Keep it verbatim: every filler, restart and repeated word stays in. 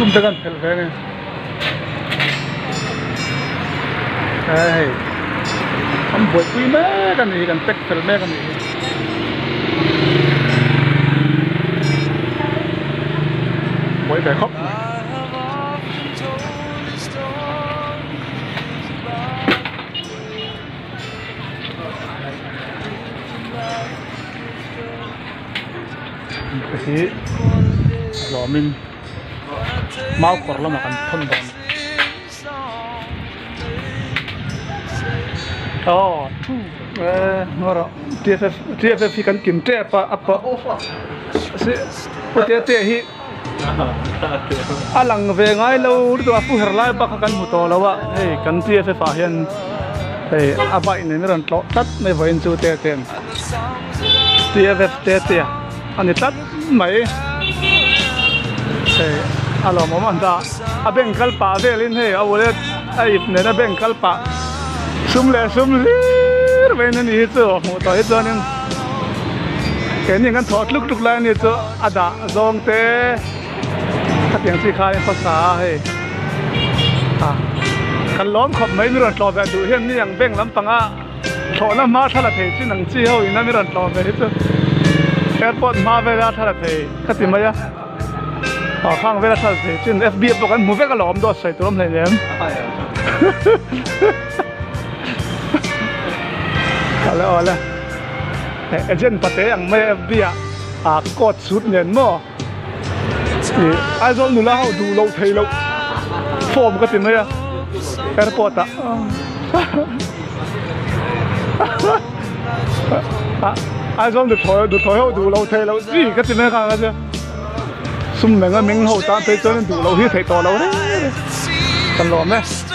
zoom tekan fel ve ne ai am boi pui me kan ni kan pek fel me kan ni boi be khop thì rồi mình máu cọt lắm mà cần phân bón oh nó rồi tê ép tê ép thì cần kiểm tra pa apa sẽ có tê tê hi alang về ngay lâu đi tụi phụ her lại bác cần một tàu lâu á hey cần tê ép phải hiện hey abai này mới làm lót tắt mới vào into tê tê tê ép tê tê anh ấy tắt mấy hey alo mà mình ta à bên kalpa về lên hey à vừa ai này là bên kalpa sum lệ sum lệ bên này hết rồi một tỏi hết rồi nên cái này ngắn thoát lúc lúc lại này cho à đã dòng té các tiếng chỉ khaiภาษา hey àคันล้อมขอบไม่มีรถต่อแบบดูเห็นนี่อย่างเบ่งลำปังอ่ะโถน้ำมาทะเลเทที่หนังจีเขาอีนั่นมีรถต่อแบบนี้จ้ะแอร์พอร์ตมาเวลาทะเลเทขัดติมายะต่อข้างเวลาทะเลเทจินเอฟบีบอกกันหมูเวกล้อมโดดใส่ตัวมันเลยเนี่ยเอาละเอาละแต่เอเจนต์ปะเตะอย่างไม่เอฟบีอ่ะอ่ากดสุดเงินมั้งนี่ไอ้โซนหนูแล้วดูเราเทเราโฟมก็ติมายะแอร์พอร์ตอ่ะไอ้ส่วนดูถอยดูถอยเขาดูเราเทเราจี้ก็จะไม่ข้างกันใช่สุ่มแมงก็แมงเขาตามไปจนดูเราที่เทต่อเราเนี่ยตลอดไหม